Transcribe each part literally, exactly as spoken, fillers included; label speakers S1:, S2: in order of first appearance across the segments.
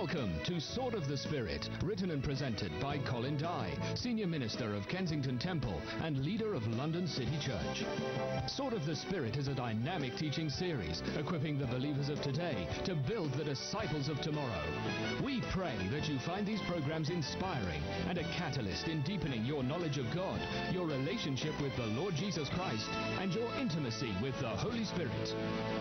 S1: Welcome to Sword of the Spirit, written and presented by Colin Dye, Senior Minister of Kensington Temple and leader of London City Church. Sword of the Spirit is a dynamic teaching series equipping the believers of today to build the disciples of tomorrow. We pray that you find these programs inspiring and a catalyst in deepening your knowledge of God, your relationship with the Lord Jesus Christ, and your intimacy with the Holy Spirit.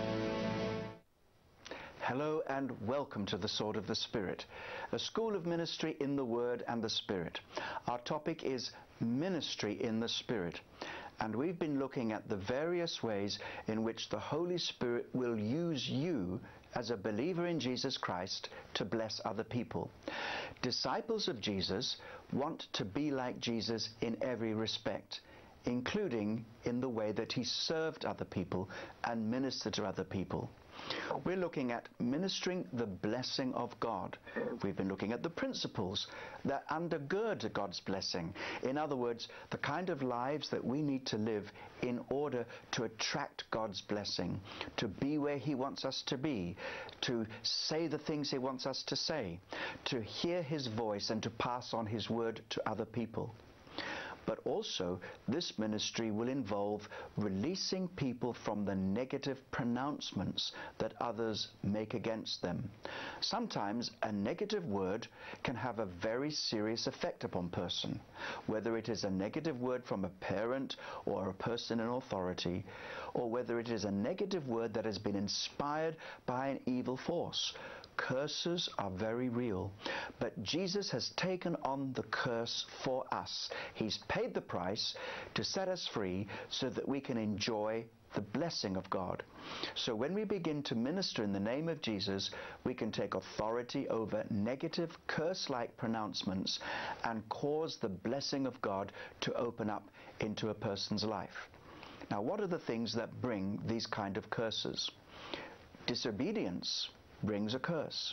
S2: Hello and welcome to the Sword of the Spirit, a school of ministry in the Word and the Spirit. Our topic is Ministry in the Spirit, and we've been looking at the various ways in which the Holy Spirit will use you as a believer in Jesus Christ to bless other people. Disciples of Jesus want to be like Jesus in every respect, including in the way that he served other people and ministered to other people. We're looking at ministering the blessing of God. We've been looking at the principles that undergird God's blessing. In other words, the kind of lives that we need to live in order to attract God's blessing, to be where he wants us to be, to say the things he wants us to say, to hear his voice and to pass on his word to other people. But also, this ministry will involve releasing people from the negative pronouncements that others make against them. Sometimes a negative word can have a very serious effect upon a person, whether it is a negative word from a parent or a person in authority, or whether it is a negative word that has been inspired by an evil force. Curses are very real, but Jesus has taken on the curse for us. He's paid the price to set us free so that we can enjoy the blessing of God. So when we begin to minister in the name of Jesus, we can take authority over negative curse-like pronouncements and cause the blessing of God to open up into a person's life. Now, what are the things that bring these kind of curses? Disobedience brings a curse.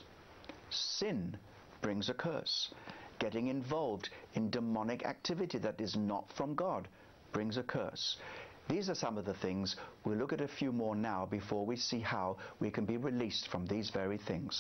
S2: Sin brings a curse. Getting involved in demonic activity that is not from God brings a curse. These are some of the things. We'll look at a few more now before we see how we can be released from these very things.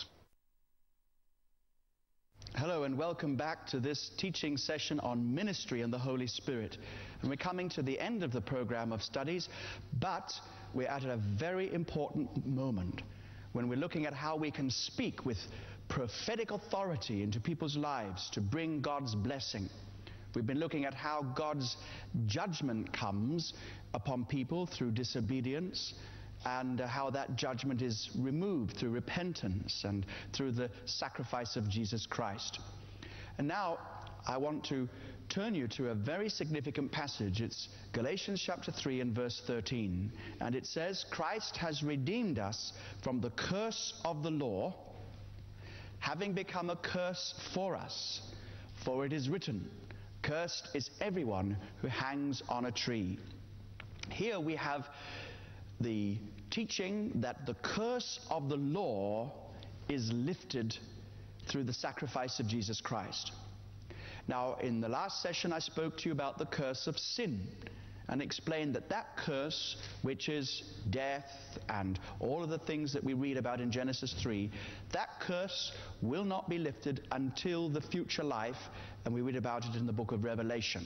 S3: Hello and welcome back to this teaching session on ministry and the Holy Spirit. And we're coming to the end of the program of studies, but we're at a very important moment when we're looking at how we can speak with prophetic authority into people's lives to bring God's blessing. We've been looking at how God's judgment comes upon people through disobedience, and uh, how that judgment is removed through repentance and through the sacrifice of Jesus Christ. And now I want to turn you to a very significant passage. It's Galatians chapter three and verse thirteen. And it says, Christ has redeemed us from the curse of the law, having become a curse for us. For it is written, cursed is everyone who hangs on a tree. Here we have the teaching that the curse of the law is lifted through the sacrifice of Jesus Christ. Now, in the last session, I spoke to you about the curse of sin and explained that that curse, which is death and all of the things that we read about in Genesis three, that curse will not be lifted until the future life, and we read about it in the book of Revelation.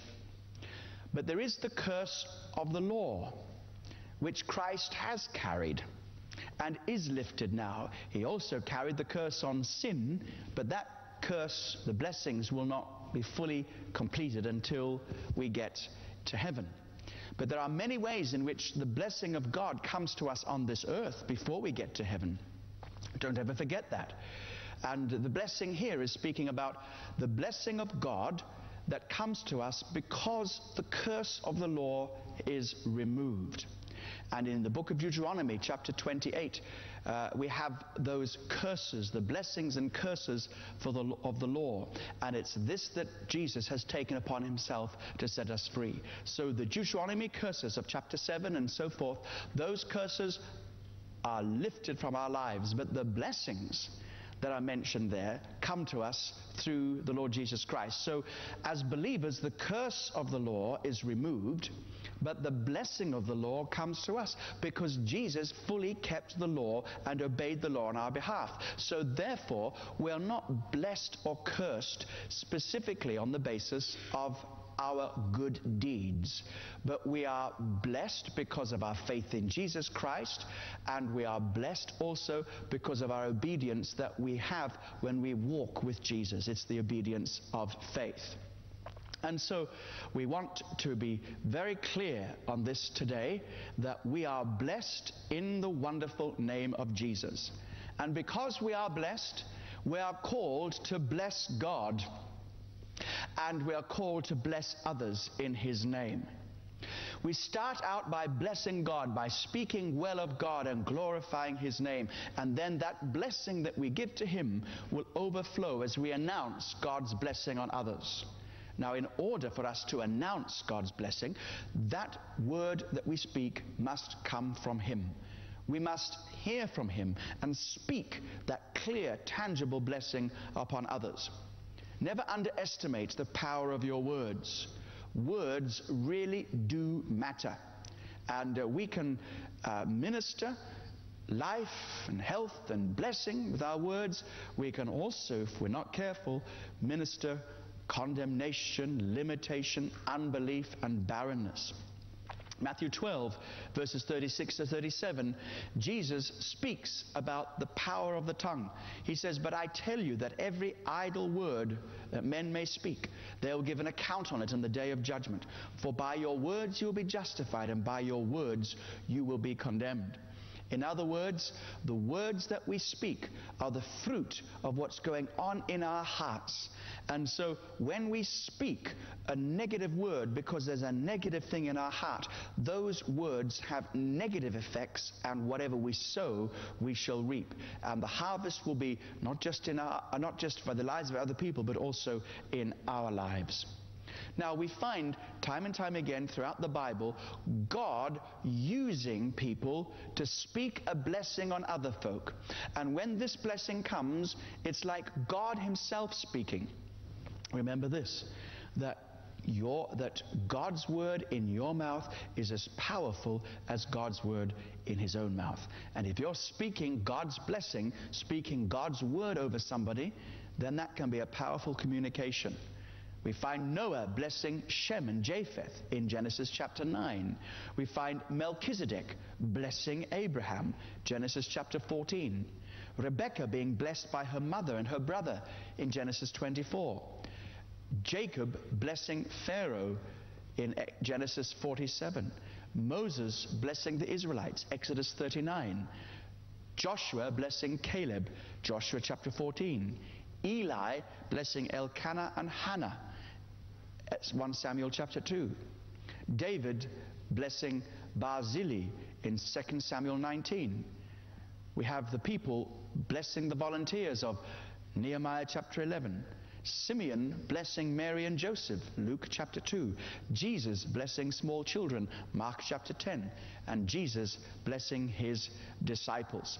S3: But there is the curse of the law, which Christ has carried and is lifted now. He also carried the curse on sin, but that curse, the blessings, will not be fully completed until we get to heaven. But there are many ways in which the blessing of God comes to us on this earth before we get to heaven. Don't ever forget that. And the blessing here is speaking about the blessing of God that comes to us because the curse of the law is removed. And in the book of Deuteronomy, chapter twenty-eight, uh, we have those curses, the blessings and curses for the, of the law. And it's this that Jesus has taken upon himself to set us free. So the Deuteronomy curses of chapter seven and so forth, those curses are lifted from our lives. But the blessings, that are mentioned there come to us through the Lord Jesus Christ. So as believers, the curse of the law is removed, but the blessing of the law comes to us because Jesus fully kept the law and obeyed the law on our behalf. So therefore, we are not blessed or cursed specifically on the basis of our good deeds, but we are blessed because of our faith in Jesus Christ, and we are blessed also because of our obedience that we have when we walk with Jesus. It's the obedience of faith. And so we want to be very clear on this today, that we are blessed in the wonderful name of Jesus. And because we are blessed, we are called to bless God. And we are called to bless others in His name. We start out by blessing God, by speaking well of God and glorifying His name. And then that blessing that we give to Him will overflow as we announce God's blessing on others. Now, in order for us to announce God's blessing, that word that we speak must come from Him. We must hear from Him and speak that clear, tangible blessing upon others. Never underestimate the power of your words. Words really do matter. And uh, we can uh, minister life and health and blessing with our words. We can also, if we're not careful, minister condemnation, limitation, unbelief, and barrenness. Matthew twelve, verses thirty-six to thirty-seven, Jesus speaks about the power of the tongue. He says, "But I tell you that every idle word that men may speak, they will give an account on it in the day of judgment. For by your words you will be justified, and by your words you will be condemned." In other words, the words that we speak are the fruit of what's going on in our hearts. And so when we speak a negative word because there's a negative thing in our heart, those words have negative effects, and whatever we sow, we shall reap. And the harvest will be not just in our, not just for the lives of other people, but also in our lives. Now, we find time and time again throughout the Bible God using people to speak a blessing on other folk. And when this blessing comes, it's like God Himself speaking. Remember this, that your that God's word in your mouth is as powerful as God's word in His own mouth. And if you're speaking God's blessing, speaking God's word over somebody, then that can be a powerful communication. We find Noah blessing Shem and Japheth in Genesis chapter nine. We find Melchizedek blessing Abraham, Genesis chapter fourteen. Rebekah being blessed by her mother and her brother in Genesis twenty-four. Jacob blessing Pharaoh in Genesis forty-seven. Moses blessing the Israelites, Exodus thirty-nine. Joshua blessing Caleb, Joshua chapter fourteen. Eli blessing Elkanah and Hannah, First Samuel chapter two. David blessing Barzillai in Second Samuel nineteen. We have the people blessing the volunteers of Nehemiah chapter eleven. Simeon blessing Mary and Joseph, Luke chapter two. Jesus blessing small children, Mark chapter ten. And Jesus blessing His disciples.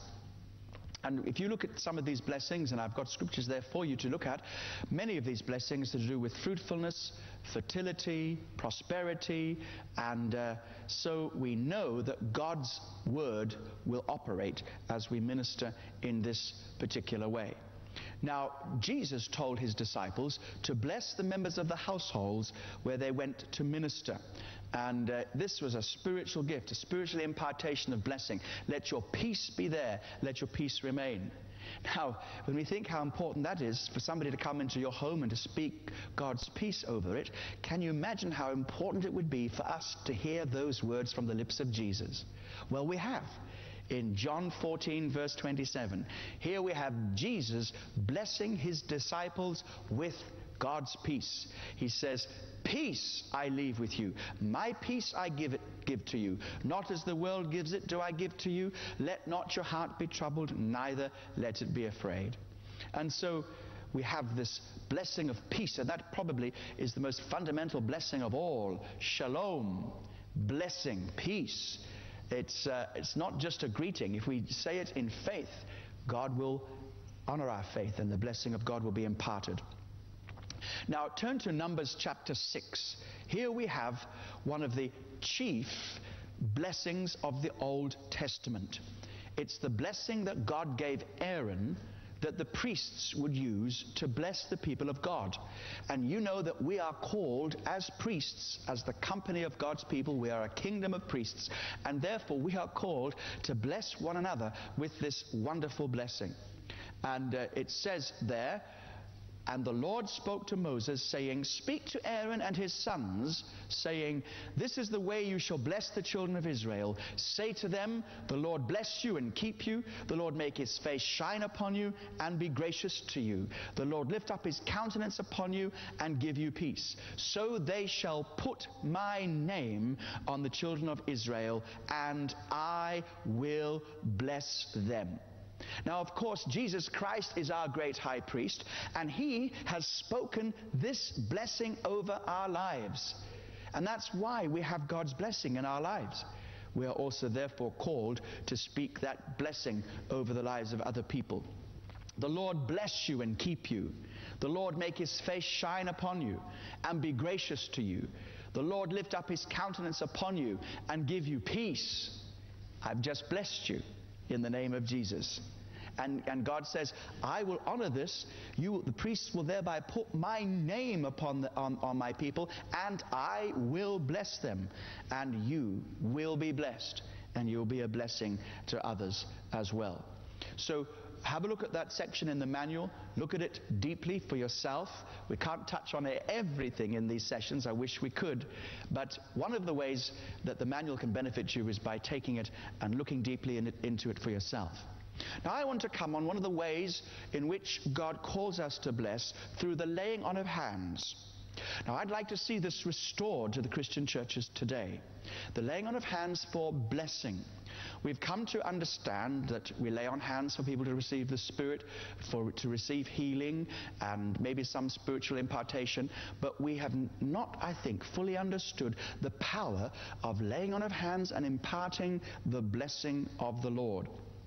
S3: And if you look at some of these blessings, and I've got scriptures there for you to look at, many of these blessings are to do with fruitfulness, fertility, prosperity, and uh, so we know that God's word will operate as we minister in this particular way. Now, Jesus told His disciples to bless the members of the households where they went to minister. And uh, this was a spiritual gift, a spiritual impartation of blessing. Let your peace be there. Let your peace remain. Now, when we think how important that is for somebody to come into your home and to speak God's peace over it, can you imagine how important it would be for us to hear those words from the lips of Jesus? Well, we have. In John fourteen, verse twenty-seven, here we have Jesus blessing His disciples with God's peace. He says, "Peace I leave with you. My peace I give it, give to you. Not as the world gives it do I give to you. Let not your heart be troubled, neither let it be afraid." And so we have this blessing of peace, and that probably is the most fundamental blessing of all. Shalom, blessing, peace. It's, uh, it's not just a greeting. If we say it in faith, God will honor our faith, and the blessing of God will be imparted. Now turn to Numbers chapter six. Here we have one of the chief blessings of the Old Testament. It's the blessing that God gave Aaron, that the priests would use to bless the people of God. And you know that we are called as priests, as the company of God's people. We are a kingdom of priests, and therefore we are called to bless one another with this wonderful blessing. And uh, it says there, "And the Lord spoke to Moses, saying, Speak to Aaron and his sons, saying, This is the way you shall bless the children of Israel. Say to them, The Lord bless you and keep you. The Lord make his face shine upon you and be gracious to you. The Lord lift up his countenance upon you and give you peace. So they shall put my name on the children of Israel, and I will bless them." Now, of course, Jesus Christ is our great high priest, and he has spoken this blessing over our lives. And that's why we have God's blessing in our lives. We are also therefore called to speak that blessing over the lives of other people. "The Lord bless you and keep you. The Lord make his face shine upon you and be gracious to you. The Lord lift up his countenance upon you and give you peace." I've just blessed you in the name of Jesus. And, and God says, I will honor this. You, the priests, will thereby put my name upon, the, on, on my people, and I will bless them. And you will be blessed, and you'll be a blessing to others as well. So have a look at that section in the manual. Look at it deeply for yourself. We can't touch on everything in these sessions. I wish we could. But one of the ways that the manual can benefit you is by taking it and looking deeply in it, into it for yourself. Now I want to come on one of the ways in which God calls us to bless through the laying on of hands. Now I'd like to see this restored to the Christian churches today. The laying on of hands for blessing. We've come to understand that we lay on hands for people to receive the Spirit, for to receive healing and maybe some spiritual impartation, but we have not, I think, fully understood the power of laying on of hands and imparting the blessing of the Lord.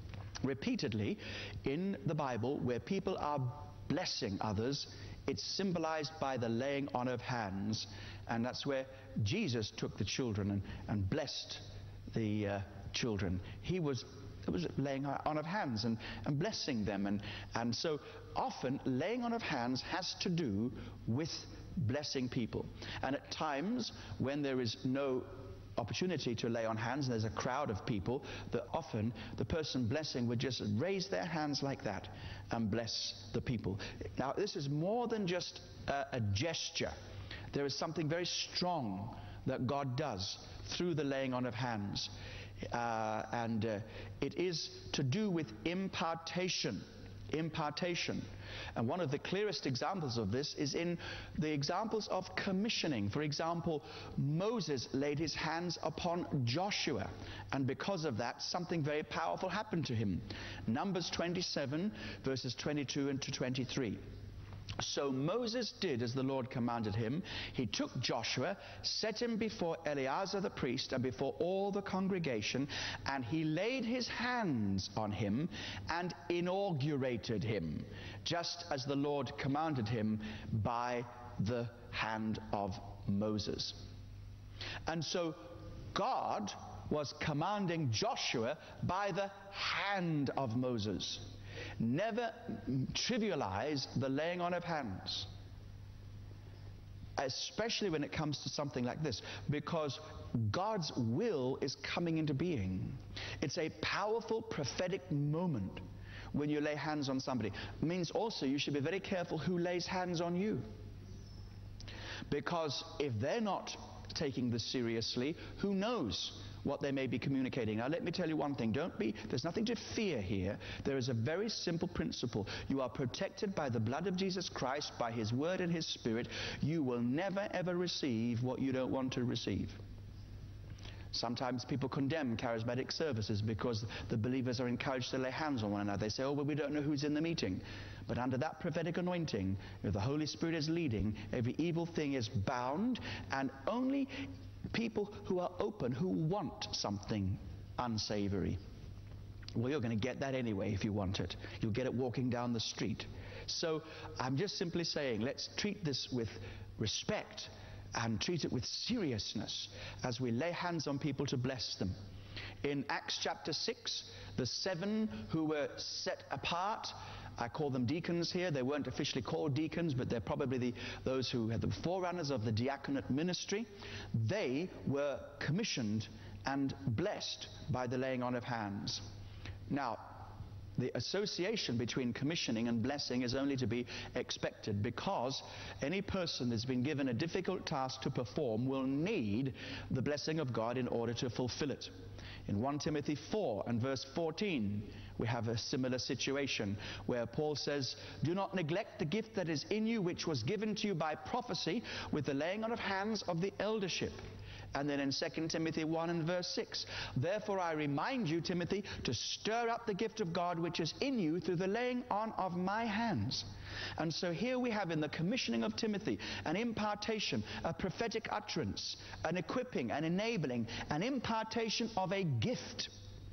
S3: Repeatedly in the Bible, where people are blessing others, it's symbolized by the laying on of hands, and that's where Jesus took the children and, and blessed the uh, children. He was it was laying on of hands and, and blessing them, and, and so often laying on of hands has to do with blessing people. And at times when there is no opportunity to lay on hands, and there's a crowd of people, that often the person blessing would just raise their hands like that and bless the people. Now this is more than just a, a gesture. There is something very strong that God does through the laying on of hands, uh, and uh, it is to do with impartation. Impartation. And one of the clearest examples of this is in the examples of commissioning. For example, Moses laid his hands upon Joshua, and because of that, something very powerful happened to him. Numbers twenty-seven, verses twenty-two and to twenty-three. So Moses did as the Lord commanded him. He took Joshua, set him before Eleazar the priest and before all the congregation, and he laid his hands on him and inaugurated him, just as the Lord commanded him by the hand of Moses. And so God was commanding Joshua by the hand of Moses. Never trivialize the laying on of hands, especially when it comes to something like this, because God's will is coming into being. It's a powerful prophetic moment when you lay hands on somebody. It means also you should be very careful who lays hands on you, because if they're not taking this seriously, who knows what they may be communicating. Now let me tell you one thing, don't be, there's nothing to fear here. There is a very simple principle. You are protected by the blood of Jesus Christ, by his word and his Spirit. You will never ever receive what you don't want to receive. Sometimes people condemn charismatic services because the believers are encouraged to lay hands on one another. They say, oh, well, we don't know who's in the meeting. But under that prophetic anointing, if the Holy Spirit is leading, every evil thing is bound, and only people who are open, who want something unsavory, Well, you're going to get that anyway if you want it. You'll get it walking down the street. So I'm just simply saying, let's treat this with respect and treat it with seriousness as we lay hands on people to bless them. In Acts chapter six, the seven who were set apart, I call them deacons here. They weren't officially called deacons, but they're probably the, those who had the forerunners of the diaconate ministry. They were commissioned and blessed by the laying on of hands. Now, the association between commissioning and blessing is only to be expected, because any person that's been given a difficult task to perform will need the blessing of God in order to fulfill it. In First Timothy four and verse fourteen, we have a similar situation where Paul says, "Do not neglect the gift that is in you, which was given to you by prophecy with the laying on of hands of the eldership." And then in Second Timothy one and verse six, "Therefore I remind you, Timothy, to stir up the gift of God which is in you through the laying on of my hands." And so here we have in the commissioning of Timothy an impartation, a prophetic utterance, an equipping, an enabling, an impartation of a gift.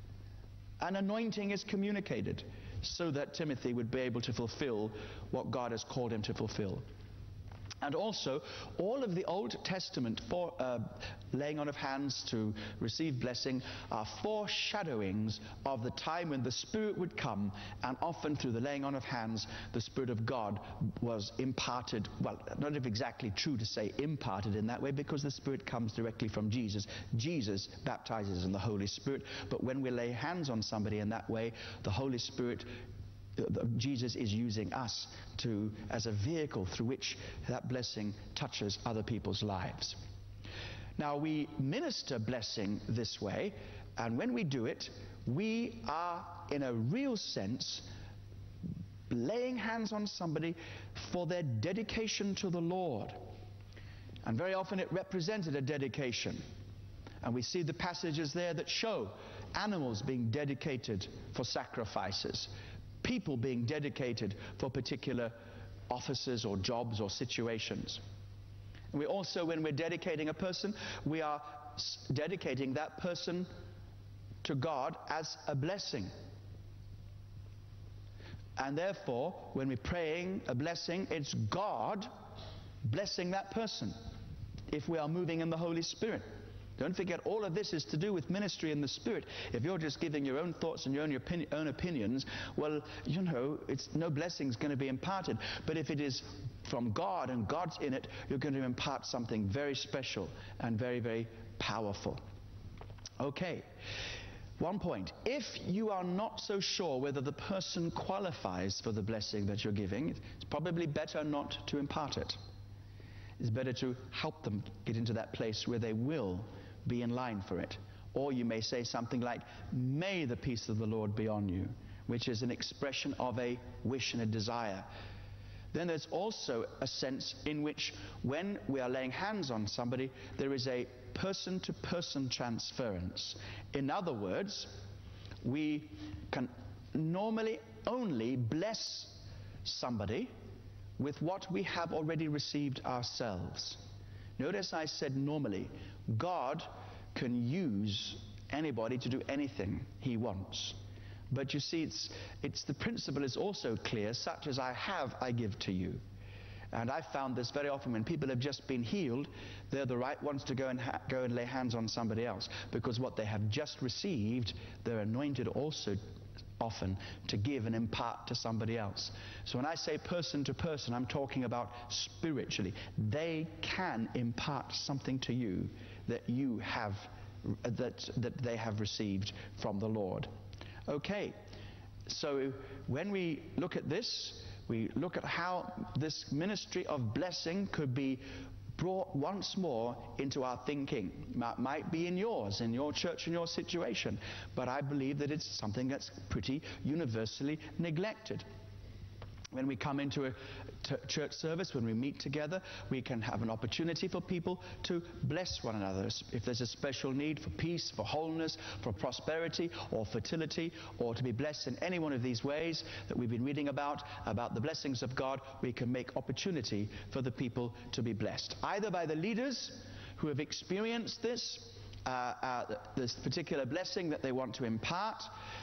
S3: An anointing is communicated so that Timothy would be able to fulfill what God has called him to fulfill. And also, all of the Old Testament for uh, laying on of hands to receive blessing are foreshadowings of the time when the Spirit would come, and often through the laying on of hands, the Spirit of God was imparted. Well, not exactly true to say imparted in that way, because the Spirit comes directly from Jesus. Jesus baptizes in the Holy Spirit, but when we lay hands on somebody in that way, the Holy Spirit, Jesus is using us to as a vehicle through which that blessing touches other people's lives. Now, we minister blessing this way, and when we do it, we are in a real sense laying hands on somebody for their dedication to the Lord. And very often it represented a dedication. And we see the passages there that show animals being dedicated for sacrifices, people being dedicated for particular offices or jobs or situations. And we also, when we're dedicating a person, we are dedicating that person to God as a blessing. And therefore, when we're praying a blessing, it's God blessing that person if we are moving in the Holy Spirit. Don't forget, all of this is to do with ministry in the Spirit. If you're just giving your own thoughts and your own, opinion, own opinions, well, you know, it's, no blessing's going to be imparted. But if it is from God and God's in it, you're going to impart something very special and very, very powerful. Okay. One point. If you are not so sure whether the person qualifies for the blessing that you're giving, it's probably better not to impart it. It's better to help them get into that place where they will be in line for it. Or you may say something like, "May the peace of the Lord be on you," which is an expression of a wish and a desire. Then there's also a sense in which when we are laying hands on somebody, there is a person-to-person transference. In other words, we can normally only bless somebody with what we have already received ourselves. Notice I said normally. God can use anybody to do anything he wants. But you see, it's, it's the principle is also clear, such as I have, I give to you. And I've found this very often when people have just been healed, they're the right ones to go and, ha- go and lay hands on somebody else, because what they have just received, they're anointed also often to give and impart to somebody else. So when I say person to person, I'm talking about spiritually. They can impart something to you that you have, that, that they have received from the Lord. Okay, so when we look at this, we look at how this ministry of blessing could be brought once more into our thinking. It might be in yours, in your church, in your situation, but I believe that it's something that's pretty universally neglected. When we come into a t- church service, when we meet together, we can have an opportunity for people to bless one another. If there's a special need for peace, for wholeness, for prosperity, or fertility, or to be blessed in any one of these ways that we've been reading about, about the blessings of God, we can make opportunity for the people to be blessed. Either by the leaders who have experienced this, Uh, uh, this particular blessing that they want to impart,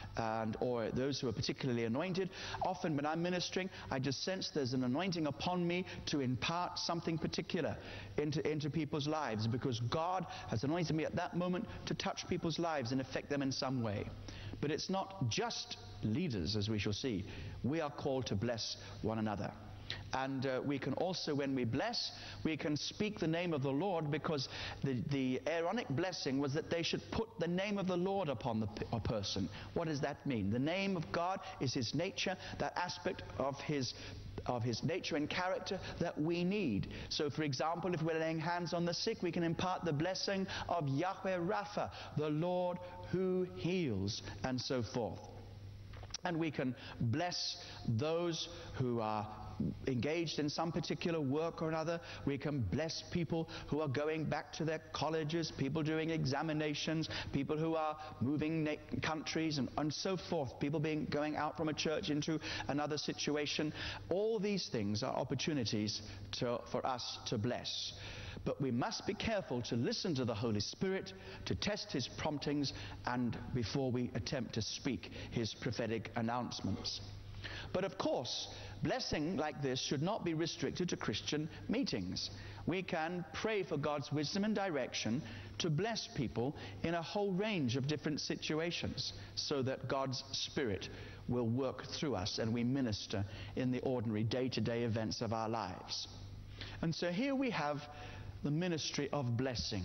S3: and or those who are particularly anointed. Often when I'm ministering, I just sense there's an anointing upon me to impart something particular into, into people's lives, because God has anointed me at that moment to touch people's lives and affect them in some way. But it's not just leaders, as we shall see. We are called to bless one another. And uh, we can also, when we bless, we can speak the name of the Lord, because the, the Aaronic blessing was that they should put the name of the Lord upon the a person. What does that mean? The name of God is His nature, that aspect of His of His nature and character that we need. So, for example, if we're laying hands on the sick, we can impart the blessing of Yahweh Rapha, the Lord who heals, and so forth. And we can bless those who are engaged in some particular work or another. We can bless people who are going back to their colleges, people doing examinations, people who are moving na- countries and, and so forth, people being going out from a church into another situation. All these things are opportunities to, for us to bless. But we must be careful to listen to the Holy Spirit, to test His promptings, and before we attempt to speak His prophetic announcements. But of course, blessing like this should not be restricted to Christian meetings. We can pray for God's wisdom and direction to bless people in a whole range of different situations, so that God's Spirit will work through us and we minister in the ordinary day-to-day events of our lives. And so here we have the ministry of blessing.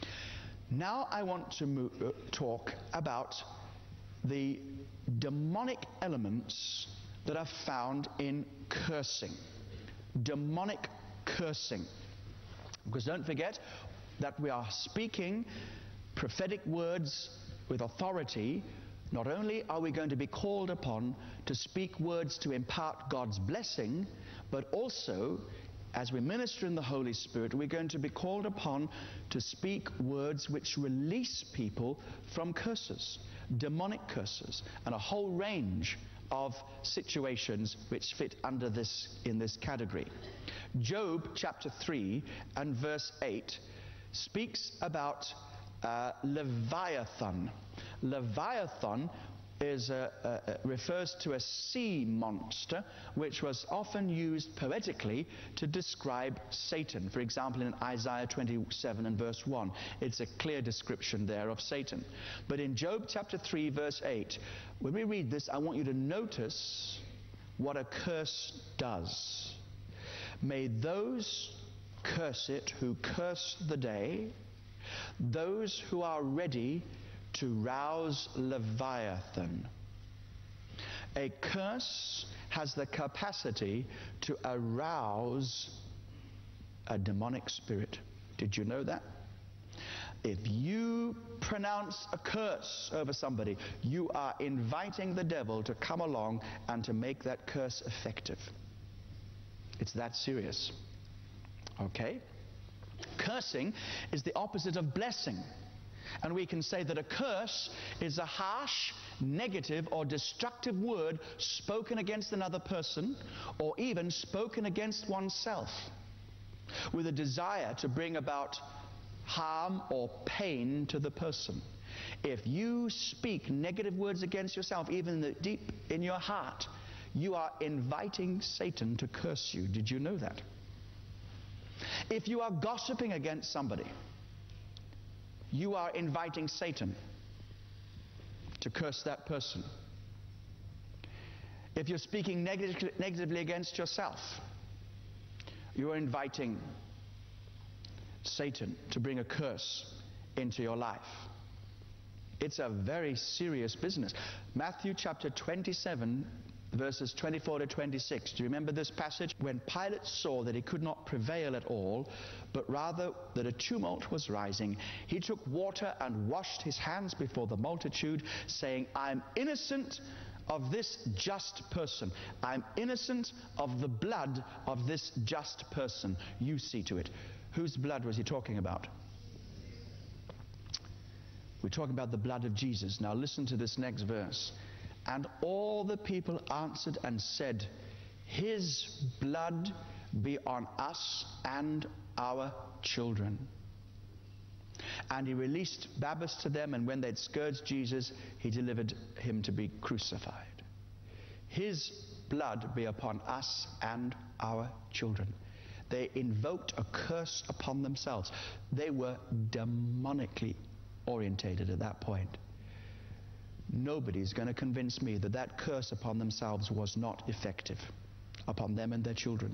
S3: Now I want to mo- uh, talk about the demonic elements that are found in cursing. Demonic cursing. Because don't forget that we are speaking prophetic words with authority. Not only are we going to be called upon to speak words to impart God's blessing, but also, as we minister in the Holy Spirit, we're going to be called upon to speak words which release people from curses, demonic curses, and a whole range of situations which fit under this, in this category. Job chapter three and verse eight speaks about uh, Leviathan. Leviathan is a, a, a, refers to a sea monster, which was often used poetically to describe Satan. For example, in Isaiah twenty-seven and verse one, it's a clear description there of Satan. But in Job chapter three verse eight, when we read this, I want you to notice what a curse does. May those curse it who curse the day, those who are ready to rouse Leviathan. A curse has the capacity to arouse a demonic spirit. Did you know that? If you pronounce a curse over somebody, you are inviting the devil to come along and to make that curse effective. It's that serious. Okay? Cursing is the opposite of blessing. And we can say that a curse is a harsh, negative, or destructive word spoken against another person, or even spoken against oneself, with a desire to bring about harm or pain to the person. If you speak negative words against yourself, even in the deep in your heart, you are inviting Satan to curse you. Did you know that? If you are gossiping against somebody, you are inviting Satan to curse that person. If you're speaking neg- negatively against yourself, you are inviting Satan to bring a curse into your life. It's a very serious business. Matthew chapter twenty-seven, verses twenty-four to twenty-six. Do you remember this passage? When Pilate saw that he could not prevail at all, but rather that a tumult was rising, he took water and washed his hands before the multitude, saying, I'm innocent of this just person. I'm innocent of the blood of this just person. You see to it. Whose blood was he talking about? We're talking about the blood of Jesus. Now listen to this next verse. And all the people answered and said, His blood be on us and our children. And he released Barabbas to them, and when they'd scourged Jesus, he delivered him to be crucified. His blood be upon us and our children. They invoked a curse upon themselves. They were demonically orientated at that point. Nobody's going to convince me that that curse upon themselves was not effective upon them and their children.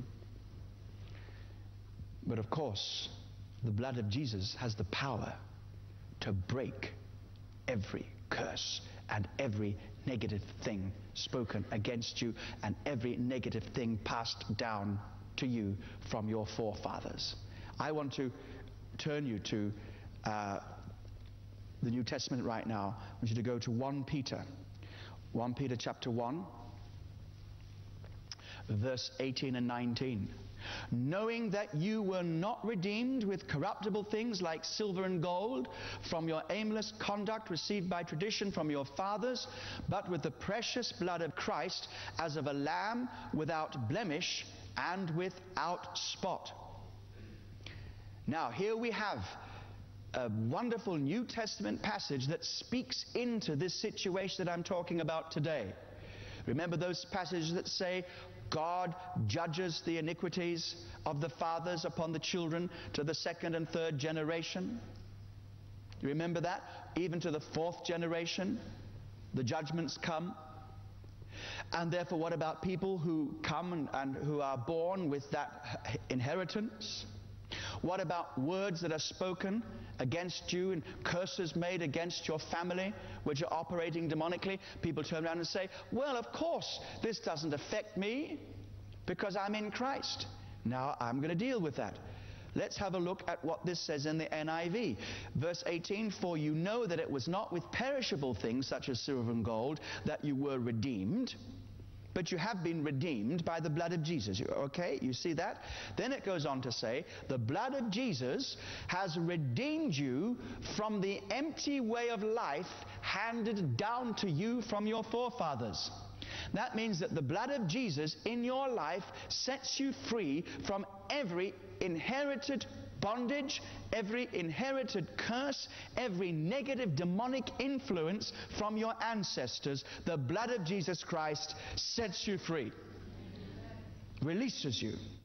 S3: But of course, the blood of Jesus has the power to break every curse and every negative thing spoken against you and every negative thing passed down to you from your forefathers. I want to turn you to uh, the New Testament right now. I want you to go to First Peter. First Peter chapter one, verse eighteen and nineteen. Knowing that you were not redeemed with corruptible things like silver and gold from your aimless conduct received by tradition from your fathers, but with the precious blood of Christ as of a lamb without blemish and without spot. Now here we have a wonderful New Testament passage that speaks into this situation that I'm talking about today. Remember those passages that say God judges the iniquities of the fathers upon the children to the second and third generation? You remember that? Even to the fourth generation, the judgments come. And therefore, what about people who come and, and who are born with that inheritance? What about words that are spoken against you and curses made against your family which are operating demonically? People turn around and say, well, of course, this doesn't affect me because I'm in Christ. Now I'm going to deal with that. Let's have a look at what this says in the N I V. Verse eighteen, for you know that it was not with perishable things such as silver and gold that you were redeemed, but you have been redeemed by the blood of Jesus. Okay, you see that? Then it goes on to say, the blood of Jesus has redeemed you from the empty way of life handed down to you from your forefathers. That means that the blood of Jesus in your life sets you free from every inherited bondage, every inherited curse, every negative demonic influence from your ancestors. The blood of Jesus Christ sets you free, releases you.